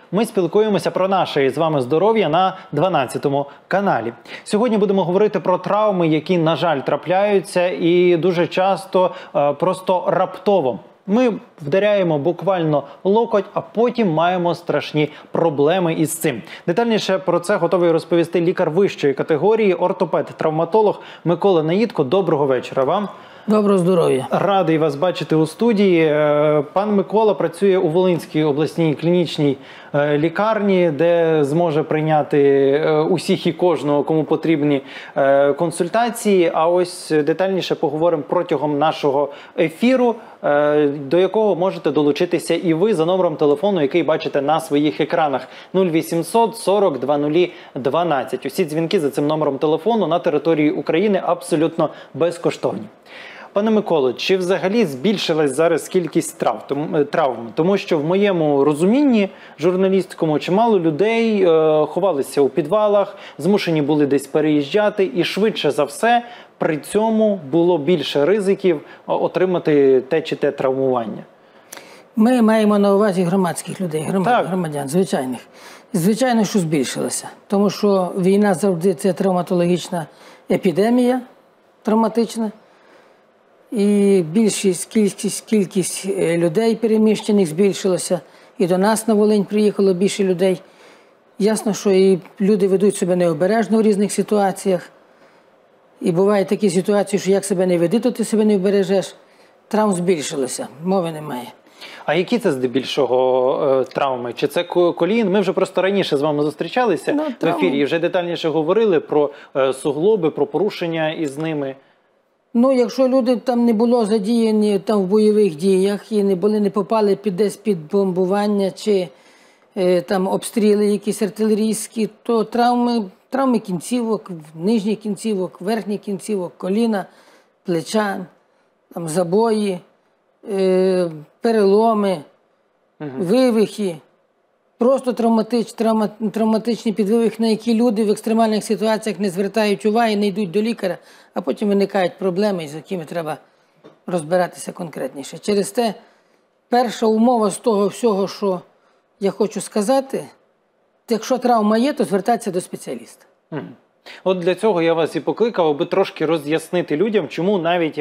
Ми спілкуємося про наше з вами здоров'я на 12-му каналі. Сьогодні будемо говорити про травми, які, на жаль, трапляються і дуже часто просто раптово. Ми вдаряємо буквально локоть, а потім маємо страшні проблеми із цим. Детальніше про це готовий розповісти лікар вищої категорії, ортопед-травматолог Микола Наїдко. Доброго вечора вам. Доброго здоров'я. Радий вас бачити у студії. Пан Микола працює у Волинській обласній клінічній лікарні, де зможе прийняти усіх і кожного, кому потрібні консультації. А ось детальніше поговоримо протягом нашого ефіру, до якого можете долучитися і ви за номером телефону, який бачите на своїх екранах. 0800 40 00 12. Усі дзвінки за цим номером телефону на території України абсолютно безкоштовні. Пане Миколо, чи взагалі збільшилась зараз кількість травм? Тому що в моєму розумінні журналістському чимало людей ховалися у підвалах, змушені були десь переїжджати і швидше за все при цьому було більше ризиків отримати те чи те травмування. Ми маємо на увазі громадських людей, громадян, звичайних. Звичайно, що збільшилося, тому що війна завжди це травматологічна епідемія, травматична. І кількість людей переміщених збільшилася. І до нас на Волинь приїхало більше людей. Ясно, що і люди ведуть себе необережно в різних ситуаціях. І бувають такі ситуації, що як себе не веди, то ти себе не вбережеш. Травм збільшилося, мови немає. А які це здебільшого травми? Чи це колін? Ми вже просто раніше з вами зустрічалися в ефірі і вже детальніше говорили про суглоби, про порушення із ними. Ну, якщо люди там не було задіяні там в бойових діях і не попали десь під бомбування чи там обстріли якісь артилерійські, то травми кінцівок, нижніх кінцівок, верхніх кінцівок, коліна, плеча, там забої, переломи, вивихи. Просто травматичні підвивих, на які люди в екстремальних ситуаціях не звертають уваги, не йдуть до лікаря, а потім виникають проблеми, з якими треба розбиратися конкретніше. Через те, перша умова з того всього, що я хочу сказати, якщо травма є, то звертатися до спеціаліста. От для цього я вас і покликав, аби трошки роз'яснити людям, чому навіть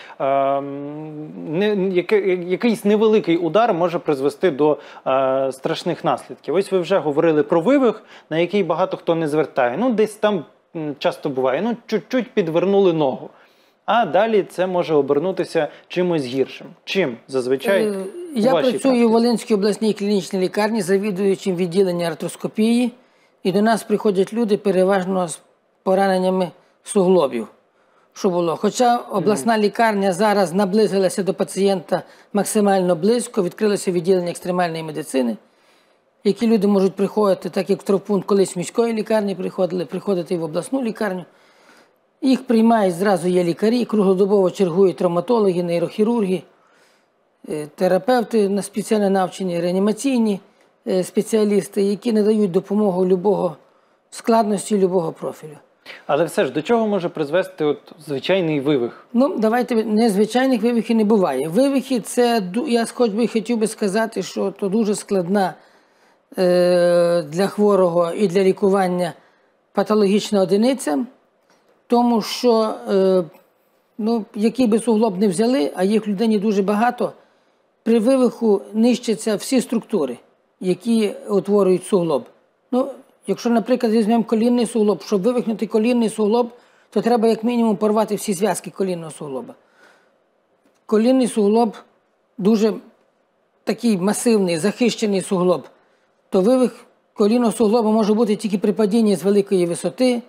якийсь невеликий удар може призвести до страшних наслідків. Ось ви вже говорили про вивих, на який багато хто не звертає. Ну, десь там часто буває, чуть-чуть підвернули ногу. А далі це може обернутися чимось гіршим. Чим зазвичай? Я працюю у Волинській обласній клінічній лікарні, завідуючим відділення артроскопії. І до нас приходять люди переважно з пораненнями суглобів. Що було? Хоча обласна лікарня зараз наблизилася до пацієнта максимально близько, відкрилося відділення екстремальної медицини, які люди можуть приходити, так як в травмпункт колись в міської лікарні приходити і в обласну лікарню. Їх приймають, зразу є лікарі, круглодобово чергують травматологи, нейрохірурги, терапевти спеціально навчені, реанімаційні спеціалісти, які надають допомогу любого складності, любого профілю. Але все ж, до чого може призвести звичайний вивих? Ну, давайте, незвичайних вивихів не буває. Вивихи – це, я хотів би сказати, що це дуже складна для хворого і для лікування патологічна одиниця, тому що, який би суглоб не взяли, а їх в людині дуже багато, при вивиху нищаться всі структури, які утворюють суглоб. Якщо, наприклад, візьмемо колінний суглоб, щоб вивихнути колінний суглоб, то треба як мінімум порвати всі зв'язки колінного суглоба. Колінний суглоб дуже такий масивний, захищений суглоб. То вивих колінного суглоба може бути тільки при падінні з великої висоти,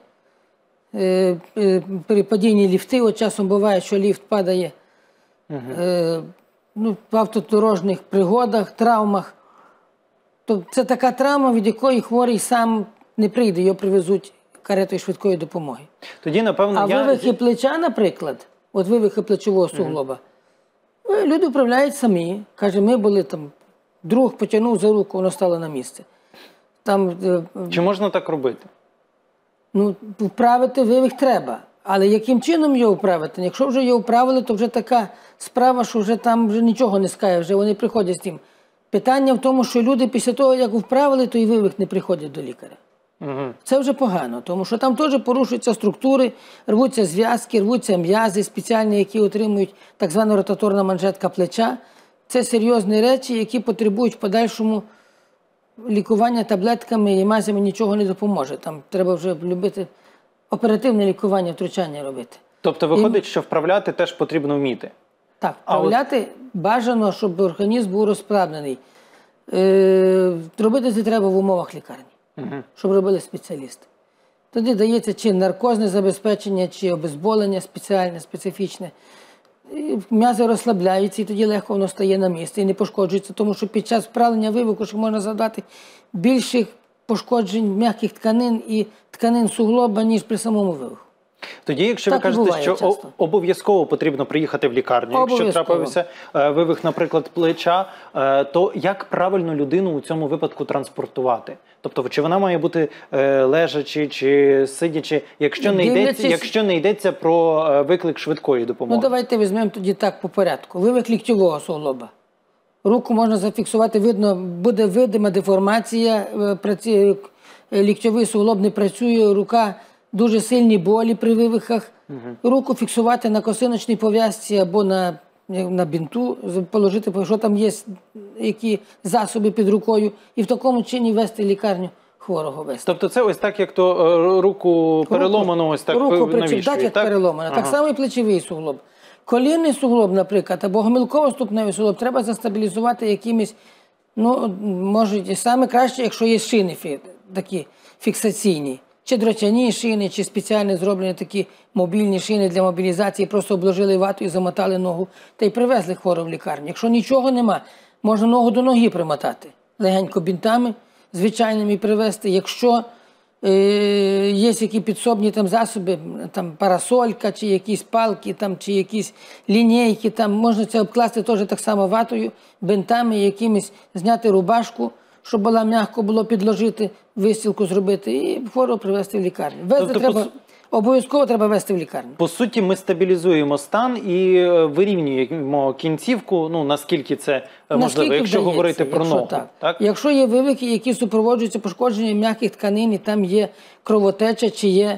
при падінні ліфти. От часом буває, що ліфт падає в автодорожніх пригодах, травмах. Це така травма, від якої хворий сам не прийде, його привезуть каретою швидкої допомоги. Тоді, напевно, вивихи плеча, наприклад, от вивихи плечового суглоба, люди управляють самі. Каже, ми були там, друг потягнув за руку, воно стало на місце. Чи можна так робити? Вправити вивих треба. Але яким чином його вправити? Якщо вже його вправили, то вже така справа, що вже там нічого не скаже, вже вони приходять з тим. Питання в тому, що люди після того, як вправили той вивих, не приходять до лікаря. Це вже погано, тому що там теж порушуються структури, рвуться зв'язки, рвуться м'язи спеціальні, які отримують так звана ротаторна манжетка плеча. Це серйозні речі, які потребують в подальшому лікування таблетками і мазями нічого не допоможе. Там треба вже любити оперативне лікування, втручання робити. Тобто виходить, що вправляти теж потрібно вміти? Так, вправляти бажано, щоб організм був розправлений. Робити це треба в умовах лікарні, щоб робили спеціалісти. Тоді дається чи наркозне забезпечення, чи обезболення спеціальне, специфічне. М'язи розслабляються, і тоді легко воно стає на місце і не пошкоджується, тому що під час вправлення вивиху можна завдати більших пошкоджень м'яких тканин і тканин суглоба, ніж при самому вивиху. Тоді, якщо ви кажете, що обов'язково потрібно приїхати в лікарню, якщо трапився вивих, наприклад, плеча, то як правильно людину у цьому випадку транспортувати? Тобто, чи вона має бути лежачи, чи сидячи, якщо не йдеться про виклик швидкої допомоги? Ну, давайте візьмемо тоді так по порядку. Вивих ліктьового суглоба. Руку можна зафіксувати, видно, буде видима деформація, ліктьовий суглоб не працює, рука дуже сильні болі при вивихах. Руку фіксувати на косиночній пов'язці або на бінту, положити, що там є, які засоби під рукою, і в такому чині вести лікарню хворого вести. Тобто це ось так, як то руку переломано, ось так навішують, так, як переломано. Так само і плечовий суглоб. Колінний суглоб, наприклад, або гомілково-ступневий суглоб треба застабілізувати якимись, може, саме краще, якщо є шини такі фіксаційні. Чи дротяні шини, чи спеціально зроблені такі мобільні шини для мобілізації, просто обложили вату і замотали ногу, та й привезли хворого в лікарню. Якщо нічого нема, можна ногу до ноги примотати, легенько бінтами звичайними привезти. Якщо є які підсобні засоби, парасолька, чи якісь палки, чи якісь лінійки, можна це обкласти теж так само ватою, бинтами, якимись зняти рубашку, щоб було м'яко було підложити, вистілку зробити і хворого привезти в лікарню. Обов'язково треба везти в лікарню. По суті, ми стабілізуємо стан і вирівнюємо кінцівку, наскільки це можливо, якщо говорити про ногу. Так? Якщо є вивихи, які супроводжуються пошкодженням м'яких тканин, і там є кровотеча, чи є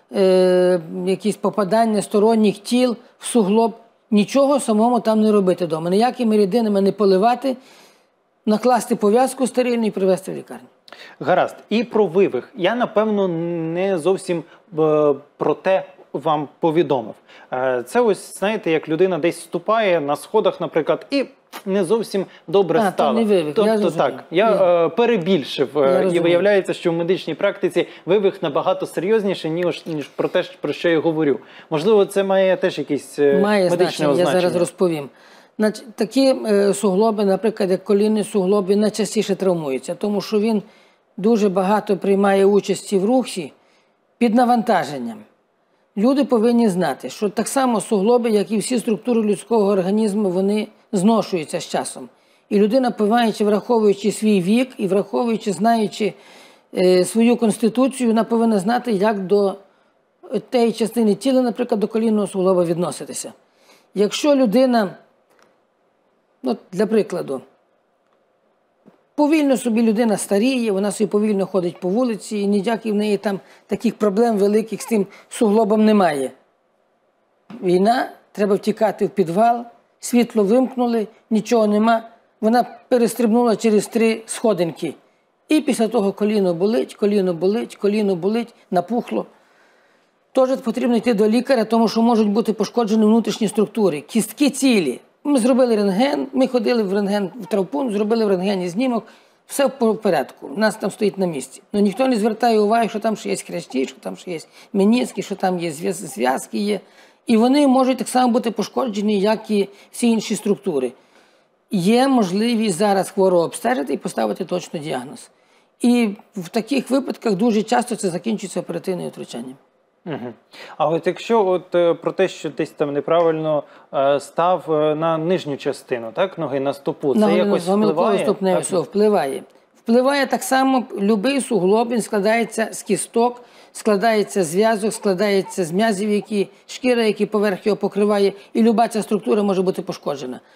якісь попадання сторонніх тіл в суглоб, нічого самому там не робити вдома. Ніякими рідинами не поливати, накласти пов'язку стерильну і привезти в лікарню. Гаразд. І про вивих. Я, напевно, не зовсім про те вам повідомив. Це ось, знаєте, як людина десь ступає на сходах, наприклад, і не зовсім добре стало. То не вивих, тобто так, я перебільшив. І виявляється, що в медичній практиці вивих набагато серйозніше, ніж про те, про що я говорю. Можливо, це має теж якісь медичне означення. Я зараз розповім. Такі суглоби, наприклад, як колінний суглоб, він найчастіше травмується, тому що він дуже багато приймає участі в русі під навантаженням. Люди повинні знати, що так само суглоби, як і всі структури людського організму, вони зношуються з часом. І людина, враховуючи свій вік і враховуючи, знаючи свою конституцію, вона повинна знати, як до тієї частини тіла, наприклад, до колінного суглоба відноситися. Якщо людина, для прикладу, повільно собі людина старіє, вона собі повільно ходить по вулиці, і ніяких в неї там таких проблем великих з тим суглобом немає. Війна, треба втікати в підвал, світло вимкнули, нічого нема. Вона перестрибнула через 3 сходинки. І після того коліно болить, напухло. Тож потрібно йти до лікаря, тому що можуть бути пошкоджені внутрішні структури, кістки цілі. Ми зробили рентген, ми ходили в травмпункт, зробили в рентгені знімок, все в порядку, у нас там стоїть на місці. Но ніхто не звертає уваги, що там ще є хрящі, що там ще є меніски, що там є зв'язки є. І вони можуть так само бути пошкоджені, як і всі інші структури. Є можливість зараз хворого обстежити і поставити точно діагноз. І в таких випадках дуже часто це закінчується оперативним втручанням. А от якщо про те, що десь там неправильно став на нижню частину, так, ноги, на стопу, це якось впливає? Впливає. Впливає так само, будь-який суглоб, він складається з кісток, складається з зв'язок, складається з м'язів, шкіра, які поверх його покриває, і будь-яка ця структура може бути пошкоджена.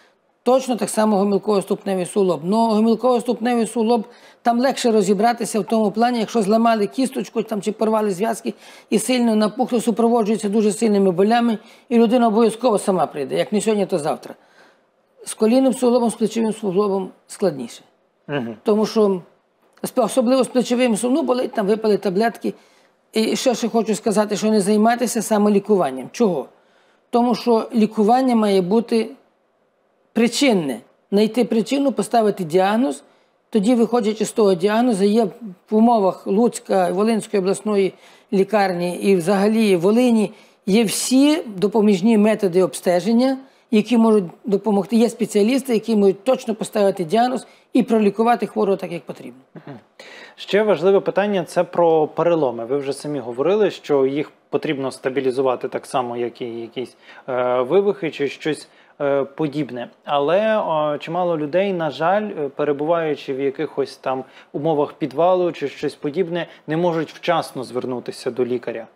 Точно так само гомілково-ступневий суглоб. Ну, гомілково-ступневий суглоб, там легше розібратися в тому плані, якщо зламали кісточку там, чи порвали зв'язки і сильно напухло, супроводжується дуже сильними болями, і людина обов'язково сама прийде. Як не сьогодні, то завтра. З колінним суглобом, з плечовим суглобом складніше. Тому що, особливо з плечовим суглобом, болить, там випали таблетки. І ще хочу сказати, що не займатися самолікуванням. Чого? Тому що лікування має бути причинне. Знайти причину, поставити діагноз, тоді, виходячи з того діагнозу, є в умовах Луцька, Волинської обласної лікарні і взагалі Волині, є всі допоміжні методи обстеження, які можуть допомогти. Є спеціалісти, які можуть точно поставити діагноз і пролікувати хворого так, як потрібно. Ще важливе питання – це про переломи. Ви вже самі говорили, що їх потрібно стабілізувати так само, як і якісь вивихи чи щось подібне. Але чимало людей, на жаль, перебуваючи в якихось там умовах підвалу чи щось подібне, не можуть вчасно звернутися до лікаря.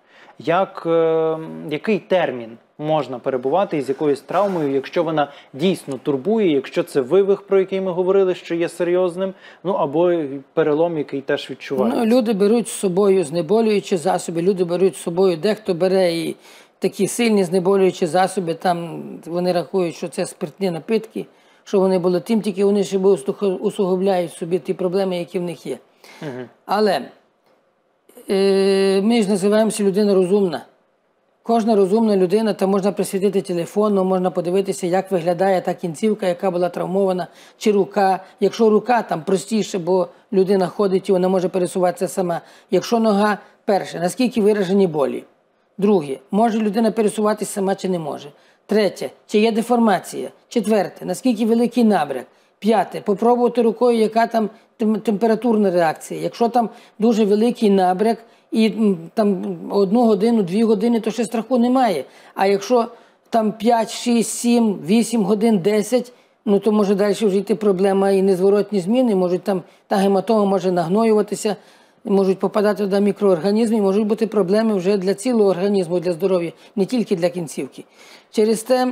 Який термін можна перебувати із якоюсь травмою, якщо вона дійсно турбує, якщо це вивих, про який ми говорили, що є серйозним, ну або перелом, який теж відчувається? Ну, люди беруть з собою знеболюючі засоби, люди беруть з собою, дехто бере і такі сильні знеболюючі засоби, там вони рахують, що це спиртні напитки, що вони були тим, тільки вони ще усугубляють собі ті проблеми, які в них є. Але ми ж називаємося людина розумна. Кожна розумна людина, там можна присвітити телефон, можна подивитися, як виглядає та кінцівка, яка була травмована, чи рука. Якщо рука, там простіше, бо людина ходить і вона може пересуватися сама. Якщо нога, перше, наскільки виражені болі. Друге, може людина пересуватися сама чи не може. Третє, чи є деформація. Четверте, наскільки великий набряк. П'яте, попробувати рукою, яка там температурна реакція. Якщо там дуже великий набряк і там 1 годину, 2 години, то ще страху немає. А якщо там 5, 6, 7, 8 годин, 10, ну то може далі вже йти проблема і незворотні зміни, можуть там та гематома може нагноюватися, можуть попадати до мікроорганізмів, можуть бути проблеми вже для цілого організму, для здоров'я, не тільки для кінцівки. Через те,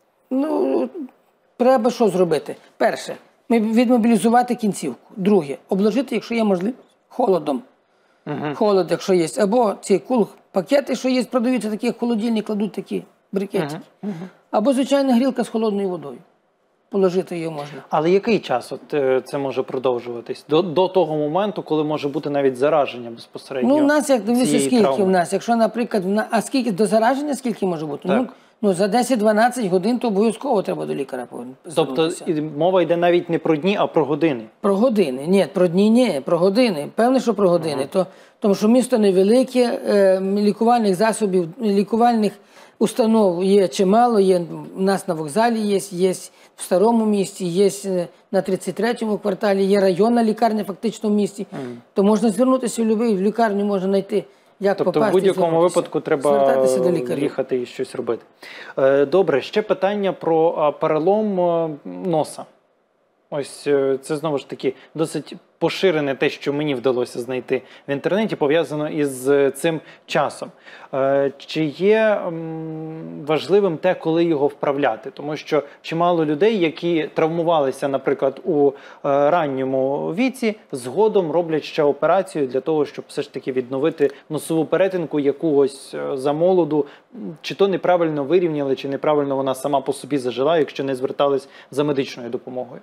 ну, треба що зробити? Перше, відмобілізувати кінцівку. Друге, обложити, якщо є можливість, холодом. Холод, якщо є. Або ці пакети, що є, продаються такі, як холодильник, кладуть такі брикети. Або, звичайно, грілка з холодною водою. Положити її можна. Але який час це може продовжуватись? До того моменту, коли може бути навіть зараження безпосередньо? Ну, у нас, як дивіться, скільки травми? в нас. Якщо, наприклад, а скільки до зараження, скільки може бути? Ну, за 10-12 годин то обов'язково треба до лікаря звернутися. Тобто мова йде навіть не про дні, а про години? Про години. Ні, про дні ні, про години. Певне, що про години. Тому що місто невелике, лікувальних засобів, лікувальних установ є чимало, є у нас на вокзалі є в Старому місті, є на 33-му кварталі, є районна лікарня фактично в місті. То можна звернутися в будь-яку лікарню, можна знайти, як попасти. Тобто в будь-якому випадку треба їхати і щось робити. Добре, ще питання про перелом носа. Ось це, знову ж таки, досить поширене те, що мені вдалося знайти в інтернеті, пов'язано із цим часом. Чи є важливим те, коли його вправляти? Тому що чимало людей, які травмувалися, наприклад, у ранньому віці, згодом роблять ще операцію для того, щоб все ж таки відновити носову перетинку, яку ось за молоду, чи то неправильно вирівняли, чи неправильно вона сама по собі зажила, якщо не звертались за медичною допомогою.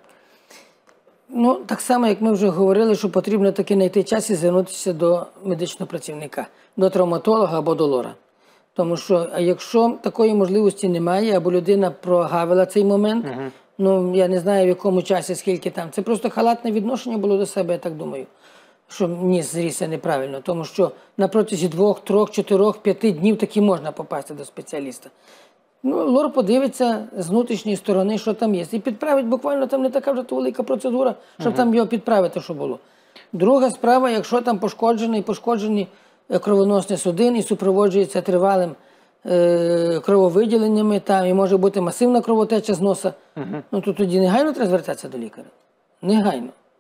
Ну, так само, як ми вже говорили, що потрібно таки знайти час і звернутися до медичного працівника, до травматолога або до лора. Тому що, якщо такої можливості немає, або людина прогавила цей момент, ну, я не знаю, в якому часі, скільки там, це просто халатне відношення було до себе, я так думаю, що ніс зрісся неправильно. Тому що на протязі 2, 3, 4, 5 днів таки можна попасти до спеціаліста. Ну, лор подивиться з внутрішньої сторони, що там є. І підправить буквально, там не така вже велика процедура, щоб там його підправити, що було. Друга справа, якщо там пошкоджені кровоносні судини і супроводжується тривалим крововиділеннями, там і може бути масивна кровотеча з носа, ну то тоді негайно треба звертатися до лікаря. Негайно.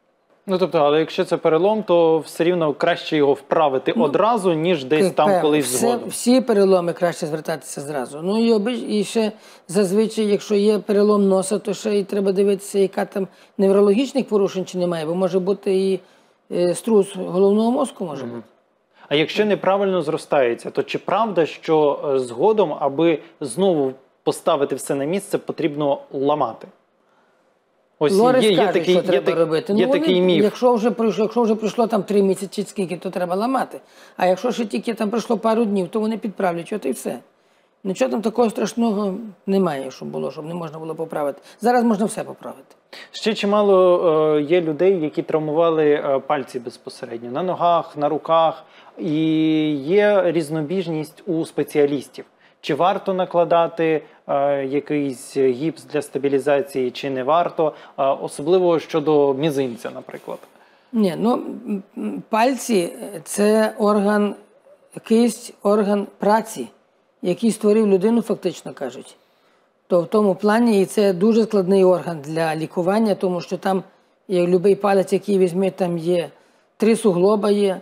Ну, тобто, але якщо це перелом, то все рівно краще його вправити одразу, ніж десь там колись згодом. Всі переломи краще звертатися зразу. Ну і ще зазвичай, якщо є перелом носа, то ще й треба дивитися, яка там неврологічних порушень чи немає, бо може бути і струс головного мозку може бути. А якщо неправильно зростається, то чи правда, що згодом, аби поставити все на місце, потрібно ламати? Ось Лори скажуть, що треба робити. Є такий міф. Якщо вже пройшло там 3 місяці чи скільки, то треба ламати. А якщо ще тільки там пройшло пару днів, то вони підправлять, от і все. Нічого там такого страшного немає, щоб не можна було поправити. Зараз можна все поправити. Ще чимало є людей, які травмували пальці безпосередньо на ногах, на руках. І є різнобіжність у спеціалістів. Чи варто накладати якийсь гіпс для стабілізації, чи не варто, особливо щодо мізинця, наприклад. Ні, пальці – це орган, кисть, орган праці, який створив людину, фактично кажуть. То в тому плані і це дуже складний орган для лікування, тому що там, як будь-який палець, який візьмете, там є 3 суглоба є,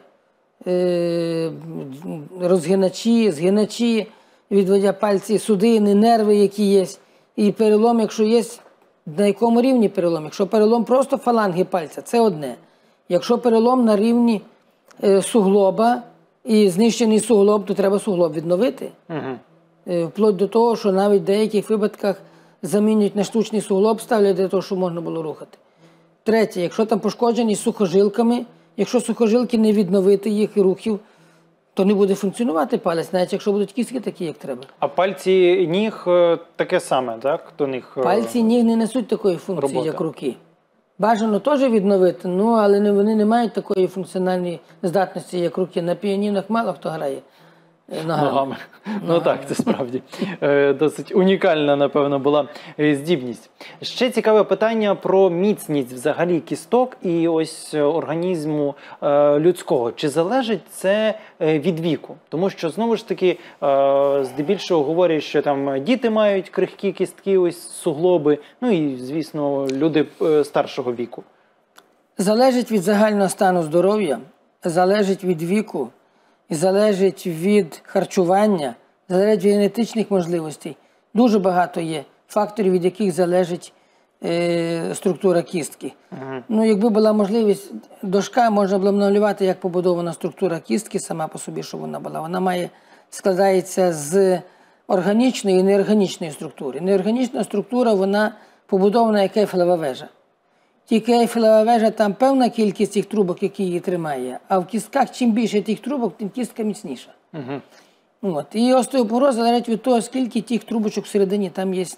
розгиначі, згиначі, відводя пальці, судини, нерви, які є. І перелом, якщо є, на якому рівні перелом? Якщо перелом просто фаланги пальця, це одне. Якщо перелом на рівні суглоба і знищений суглоб, то треба суглоб відновити. Вплоть до того, що навіть в деяких випадках замінюють на штучний суглоб, ставлять для того, щоб можна було рухати. Третє, якщо там пошкоджені сухожилками, якщо сухожилки не відновити їх рухів, то не буде функціонувати палець, навіть якщо будуть кістки такі, як треба. А пальці ніг таке саме, так? До них пальці ніг не несуть такої функції, як руки. Бажано теж відновити, але вони не мають такої функціональної здатності, як руки. На піанінах мало хто грає ногами. Ну так, це справді досить унікальна, напевно, була здібність. Ще цікаве питання про міцність взагалі кісток і ось організму людського. Чи залежить це від віку? Тому що, знову ж таки, здебільшого говорять, що там діти мають крихкі кістки, ось суглоби, ну і, звісно, люди старшого віку. Залежить від загального стану здоров'я, залежить від віку, і залежить від харчування, залежить від генетичних можливостей. Дуже багато є факторів, від яких залежить структура кістки. Якби була можливість дошка, можна було б намалювати, як побудована структура кістки сама по собі, що вона була. Вона складається з органічної і неорганічної структури. Неорганічна структура, вона побудована як ейфелева вежа. Тільки ейфелева вежа, там певна кількість тих трубок, які її тримає, а в кістках чим більше тих трубок, тим кістка міцніша. І остеопороз залежить від того, скільки тих трубочок всередині там є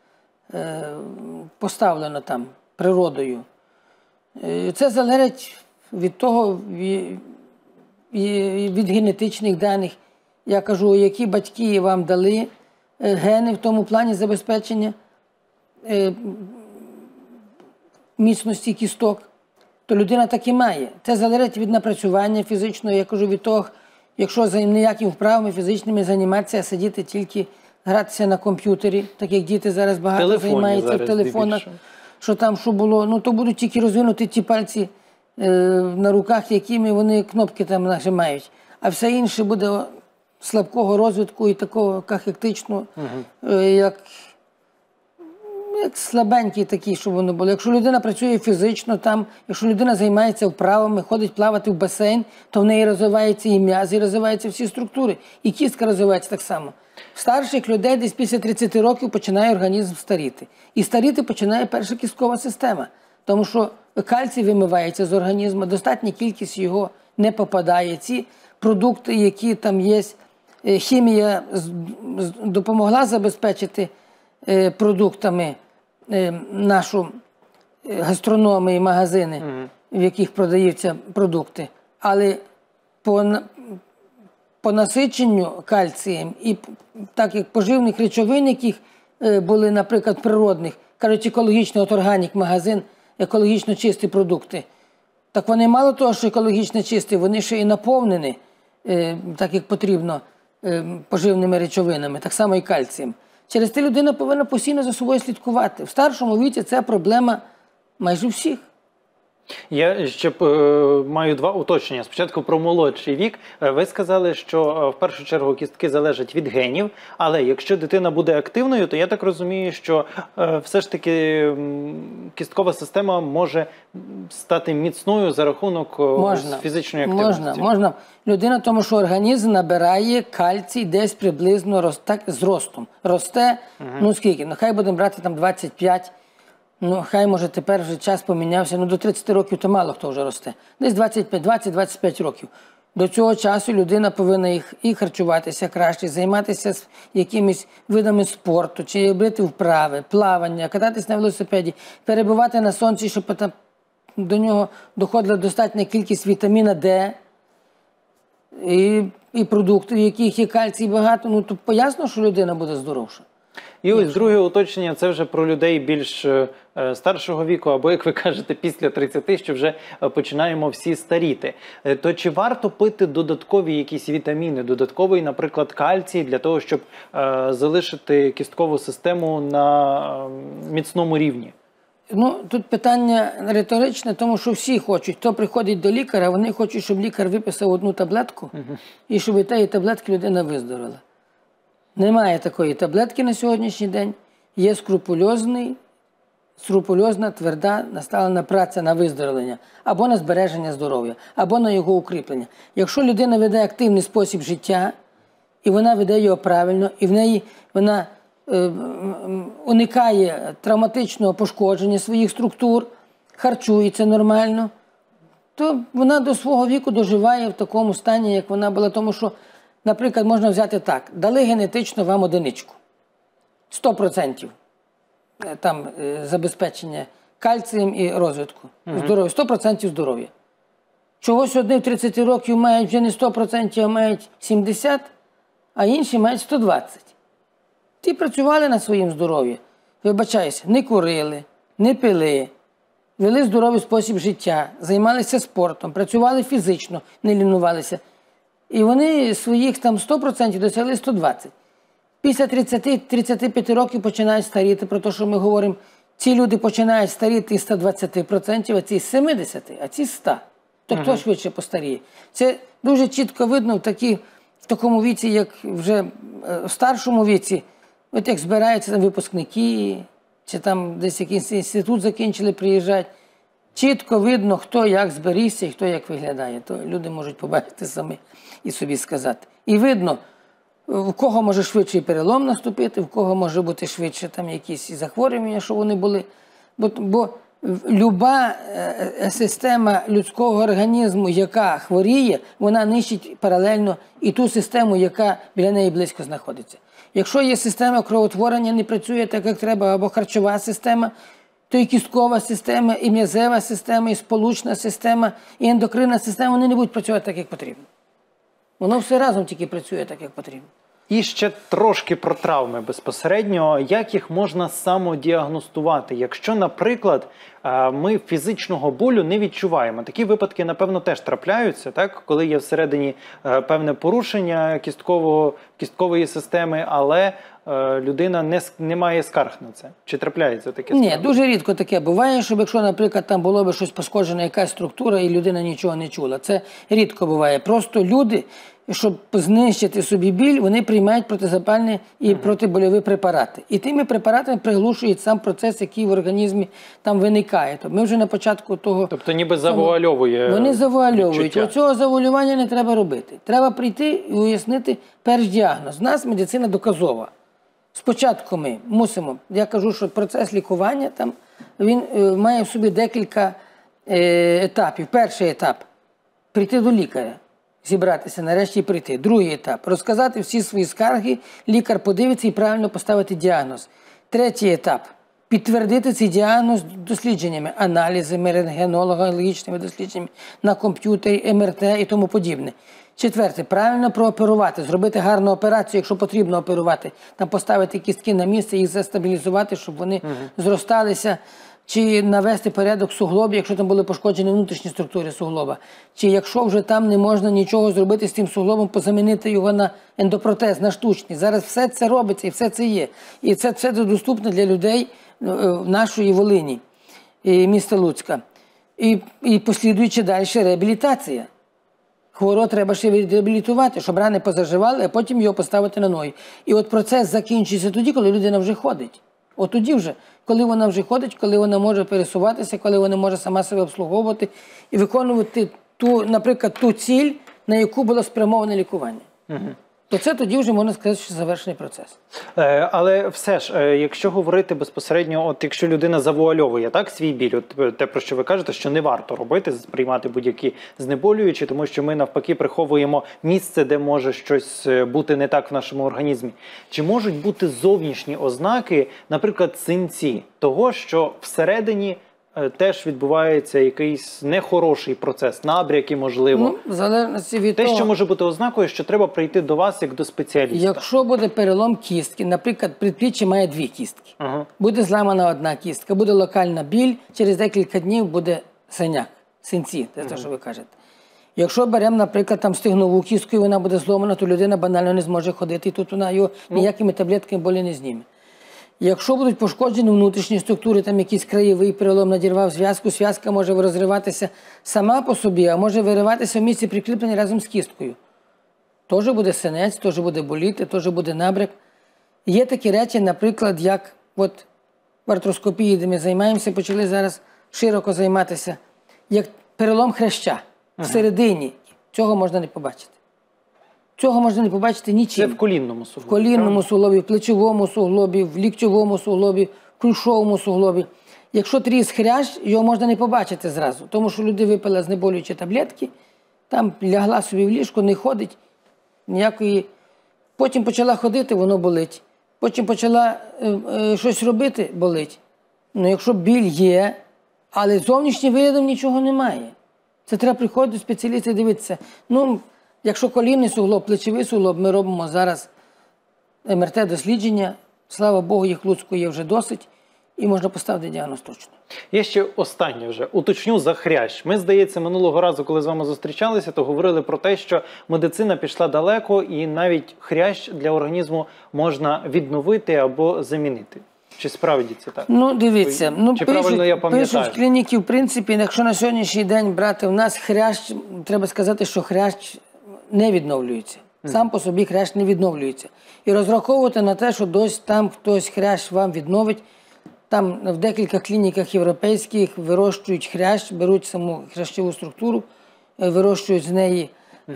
поставлено там природою. Це залежить від того, від генетичних даних. Я кажу, які батьки вам дали гени в тому плані забезпечення міцності кісток, то людина так і має. Це залежить від напрацювання фізичного, я кажу, від того, якщо ніякими вправами фізичними займатися, а сидіти тільки, гратися на комп'ютері, так як діти зараз багато займаються в телефонах, що там, що було, то будуть тільки розвинути ті пальці на руках, якими вони кнопки там нажимають. А все інше буде слабкого розвитку і такого кахектичного, як слабенький такий, щоб воно було. Якщо людина працює фізично, якщо людина займається вправами, ходить плавати в басейн, то в неї розвиваються і м'язи, і розвиваються всі структури. І кістка розвивається так само. В старших людей десь після 30 років починає організм старіти. І старіти починає перша кісткова система. Тому що кальцій вимивається з організму, достатня кількість його не попадає. Ці продукти, які там є, хімія допомогла забезпечити продуктами нашу гастрономи і магазини, в яких продаються продукти. Але по насиченню кальцієм і так як поживних речовин, яких були, наприклад, природних, кажуть, екологічний органік магазин, екологічно чисті продукти, так вони мало того, що екологічно чисті, вони ще і наповнені, так як потрібно, поживними речовинами, так само і кальцієм. Через те людина повинна постійно за собою слідкувати. В старшому віці це проблема майже всіх. Я ще маю два уточнення. Спочатку про молодший вік. Ви сказали, що в першу чергу кістки залежать від генів, але якщо дитина буде активною, то я так розумію, що все ж таки кісткова система може стати міцною за рахунок фізичної активності. Можна. Людина, тому що організм набирає кальцій десь приблизно з ростом. Росте, ну скільки? Ну хай будемо брати там 25. Ну, хай, може, тепер вже час помінявся. Ну, до 30 років то мало хто вже росте. Десь 20-25 років. До цього часу людина повинна і харчуватися краще, займатися якимись видами спорту, чи робити вправи, плавання, кататись на велосипеді, перебувати на сонці, щоб там до нього доходила достатня кількість вітаміна Д і продуктів, в яких є кальцій багато. Ну, то ясно, що людина буде здоровша. І ось друге уточнення, це вже про людей більш старшого віку, або, як ви кажете, після 30, що вже починаємо всі старіти. То чи варто пити додаткові якісь вітаміни, додатковий, наприклад, кальцій, для того, щоб залишити кісткову систему на міцному рівні? Ну, тут питання риторичне, тому що всі хочуть. Хто приходить до лікаря, вони хочуть, щоб лікар виписав одну таблетку, і щоб від тієї таблетки людина виздоровила. Немає такої таблетки на сьогоднішній день. Є скрупульозна, тверда, наставлена праця на виздоровлення, або на збереження здоров'я, або на його укріплення. Якщо людина веде активний спосіб життя, і вона веде його правильно, і в неї вона уникає травматичного пошкодження своїх структур, харчується нормально, то вона до свого віку доживає в такому стані, як вона була. Тому що, наприклад, можна взяти так, дали генетично вам одиничку, 100% там забезпечення кальцієм і розвитку, здоров'я, 100% здоров'я. Чогось одні в 30 років мають вже не 100%, а мають 70%, а інші мають 120%. Ті працювали над своїм здоров'ям, вибачаюся, не курили, не пили, вели здоровий спосіб життя, займалися спортом, працювали фізично, не лінувалися. І вони своїх там 100% досягли 120%. Після 30-35 років починають старіти, про те, що ми говоримо, ці люди починають старіти із 120%, а ці з 70%, а ці з 100%. То хто швидше постаріє? Це дуже чітко видно в такому віці, як вже в старшому віці, от як збираються там випускники, чи там десь якийсь інститут закінчили, приїжджають. Чітко видно, хто як зберігся і хто як виглядає. То люди можуть побачити самі і собі сказати. І видно, в кого може швидше перелом наступити, в кого може бути швидше там якісь захворювання, що вони були. Бо люба система людського організму, яка хворіє, вона нищить паралельно і ту систему, яка біля неї близько знаходиться. Якщо є система кровотворення, не працює так, як треба, або харчова система, то і кісткова система, і м'язева система, і сполучна система, і ендокринна система, вони не будуть працювати так, як потрібно. Воно все разом тільки працює так, як потрібно. І ще трошки про травми безпосередньо. Як їх можна самодіагностувати? Якщо, наприклад, ми фізичного болю не відчуваємо. Такі випадки, напевно, теж трапляються, так? Коли є всередині певне порушення кісткової системи, але людина не має скарг на це. Чи трапляється таке? Ні, дуже рідко таке буває, щоб якщо, наприклад, там було б щось пошкоджена якась структура і людина нічого не чула. Це рідко буває. Просто люди, щоб знищити собі біль, вони приймають протизапальні і протибольові препарати. І тими препаратами приглушують сам процес, який в організмі там виникає. Тобто ми вже на початку того... Тобто ніби завуальовує. Вони завуальовують. Оцього завуалювання не треба робити. Треба прийти і уяснити перш діагноз. У нас медицина доказова. Спочатку ми мусимо, я кажу, що процес лікування там, він має в собі декілька етапів. Перший етап – прийти до лікаря, зібратися, нарешті прийти. Другий етап – розказати всі свої скарги, лікар подивиться і правильно поставити діагноз. Третій етап – підтвердити цей діагноз дослідженнями, аналізами, рентгенологічними дослідженнями на комп'ютері, МРТ і тому подібне. Четверте, правильно прооперувати, зробити гарну операцію, якщо потрібно оперувати, там поставити кістки на місце, їх застабілізувати, щоб вони зросталися, чи навести порядок в суглобі, якщо там були пошкоджені внутрішні структури суглоба, чи якщо вже там не можна нічого зробити з тим суглобом, позамінити його на ендопротез, на штучний. Зараз все це робиться і все це є. І це все доступно для людей нашої Волині і міста Луцька. і послідуючи далі реабілітація. Хворого треба ще реабілітувати, щоб рани позаживали, а потім його поставити на ноги. І от процес закінчується тоді, коли людина вже ходить. От тоді вже, коли вона вже ходить, коли вона може пересуватися, коли вона може сама себе обслуговувати і виконувати, наприклад, ту ціль, на яку було спрямоване лікування. То це тоді вже можна сказати, що завершений процес. Але все ж, якщо говорити безпосередньо, от якщо людина завуальовує так, свій біль, от те, про що ви кажете, що не варто робити, сприймати будь-які знеболюючі, тому що ми навпаки приховуємо місце, де може щось бути не так в нашому організмі. Чи можуть бути зовнішні ознаки, наприклад, синці, того, що всередині теж відбувається якийсь нехороший процес, набряки, можливо. В залежності від Те, того, що може бути ознакою, що треба прийти до вас як до спеціаліста. якщо буде перелом кістки, наприклад, предпліччя має 2 кістки, буде зламана 1 кістка, буде локальна біль, через декілька днів буде синяк, синці, це те, що ви кажете. Якщо беремо, наприклад, там стегнову кістку, і вона буде зломана, то людина банально не зможе ходити, і тут вона його ніякими таблетками болі не зніме. Якщо будуть пошкоджені внутрішні структури, там якийсь краєвий перелом надірвав зв'язку, зв'язка може розриватися сама по собі, а може вириватися в місці прикріплення разом з кісткою. Теж буде синець, теж буде боліти, теж буде набряк. Є такі речі, наприклад, як от в артроскопії, де ми займаємося, почали зараз широко займатися, як перелом хряща всередині. Цього можна не побачити. Цього можна не побачити нічим. Це в колінному суглобі. В колінному суглобі, в плечовому суглобі, в ліктьовому суглобі, в ключовому суглобі. Якщо тріс хрящ, його можна не побачити зразу, тому що людина випила знеболюючі таблетки, там лягла собі в ліжко, не ходить, ніякої. Потім почала ходити, воно болить. Потім почала щось робити, болить. Ну, якщо біль є, але зовнішнім виглядом нічого немає. Це треба приходити до спеціаліста і дивитися. Ну, якщо колінний суглоб, плечовий суглоб, ми робимо зараз МРТ-дослідження. Слава Богу, їх в Луцьку є вже досить, і можна поставити діагноз точно. Я ще останнє вже уточню за хрящ. Ми, здається, минулого разу, коли з вами зустрічалися, то говорили про те, що медицина пішла далеко і навіть хрящ для організму можна відновити або замінити. Чи справді це так? Ну, дивіться, Чи правильно я пам'ятаю? пишуть в клініки, в принципі, якщо на сьогоднішній день брати в нас хрящ, треба сказати, що хрящ не відновлюється. Сам по собі хрящ не відновлюється. І розраховувати на те, що дось там хтось хрящ вам відновить, там в декілька клініках європейських вирощують хрящ, беруть саму хрящову структуру, вирощують з неї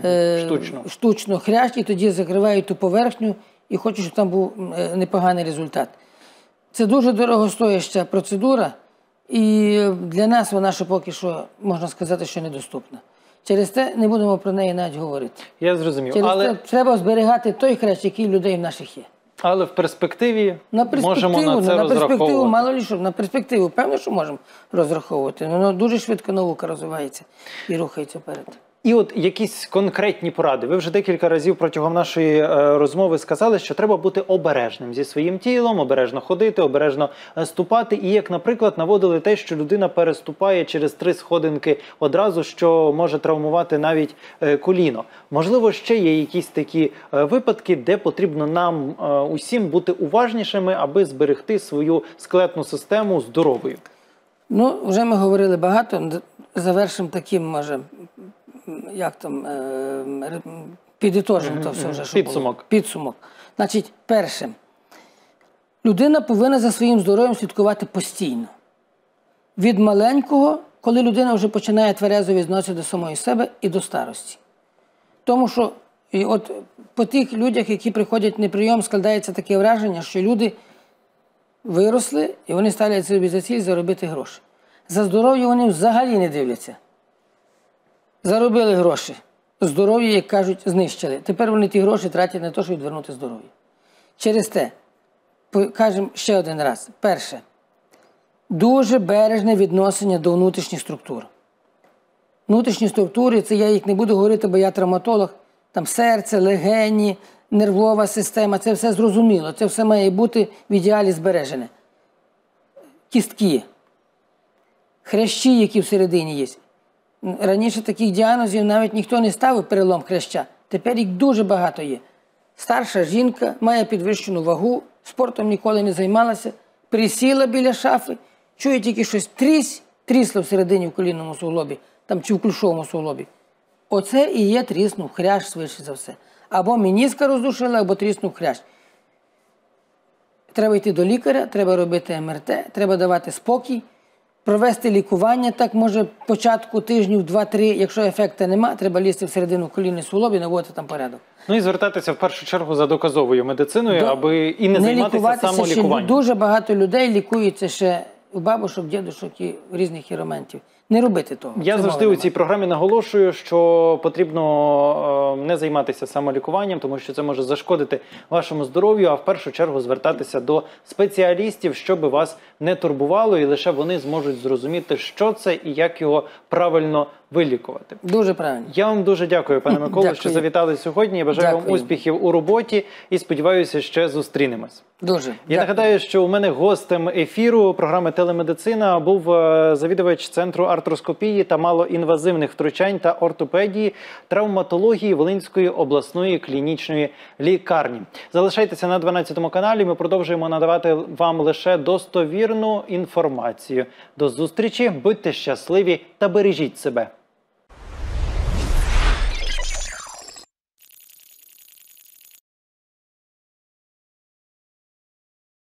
штучно хрящ, і тоді закривають ту поверхню і хочуть, щоб там був непоганий результат. Це дуже дорогостояща процедура, і для нас вона ще поки що, можна сказати, що недоступна. Через те не будемо про неї навіть говорити. Я зрозумів. Через те треба зберігати той хрящ, який у людей в наших є. Але в перспективі можемо на це розраховувати. Мало ли що, на перспективу, певно, що можемо розраховувати. Воно дуже швидко наука розвивається і рухається вперед. І от якісь конкретні поради. Ви вже декілька разів протягом нашої розмови сказали, що треба бути обережним зі своїм тілом, обережно ходити, обережно ступати. І як, наприклад, наводили те, що людина переступає через 3 сходинки одразу, що може травмувати навіть коліно. Можливо, ще є якісь такі випадки, де потрібно нам усім бути уважнішими, аби зберегти свою скелетну систему здоровою. Ну, вже ми говорили багато. Завершимо таким, може, як там, підітожимо то все вже, що Підсумок. було. Підсумок. Значить, перше, людина повинна за своїм здоров'ям слідкувати постійно. Від маленького, коли людина вже починає тверезо відноситися до самої себе, і до старості. Тому що і от по тих людях, які приходять на прийом, складається таке враження, що люди виросли і вони ставлять собі за ціль заробити гроші. За здоров'я вони взагалі не дивляться. Заробили гроші. Здоров'я, як кажуть, знищили. Тепер вони ті гроші тратять на те, щоб відвернути здоров'я. Через те, кажемо ще один раз. Перше. Дуже бережне відношення до внутрішніх структур. Внутрішні структури, це я їх не буду говорити, бо я травматолог. Там серце, легені, нервова система, це все зрозуміло. Це все має бути в ідеалі збережене. Кістки, хрящі, які всередині є. Раніше таких діагнозів навіть ніхто не ставив перелом хряща. Тепер їх дуже багато є. Старша жінка має підвищену вагу, спортом ніколи не займалася, присіла біля шафи, чує тільки щось трісь, трісло всередині в колінному суглобі, там, чи в кульшовому суглобі. Оце і є тріснув хрящ, швидше за все. Або меніска роздушила, або тріснув хрящ. Треба йти до лікаря, треба робити МРТ, треба давати спокій, провести лікування, так може початку тижнів 2-3, якщо ефекту нема, треба лізти всередину колінний суглоб і наводити там порядок. Ну і звертатися в першу чергу за доказовою медициною, аби і не займатися самолікуванням. Дуже багато людей лікуються ще у бабушок, дідушок і різних хіромантів. Не робити того. Я завжди у цій програмі наголошую, що потрібно не займатися самолікуванням, тому що це може зашкодити вашому здоров'ю, а в першу чергу звертатися до спеціалістів, щоб вас не турбувало, і лише вони зможуть зрозуміти, що це і як його правильно вилікувати. Дуже правильно. Я вам дуже дякую, пане Миколо, що завітали сьогодні. Я бажаю вам успіхів у роботі і сподіваюся, ще зустрінемось. Дуже. Я нагадаю, що у мене гостем ефіру програми «Телемедицина» був завідувач Центру артроскопії та малоінвазивних втручань та ортопедії, травматології Волинської обласної клінічної лікарні. Залишайтеся на 12 каналі, ми продовжуємо надавати вам лише достовірну інформацію. До зустрічі, будьте щасливі та бережіть себе.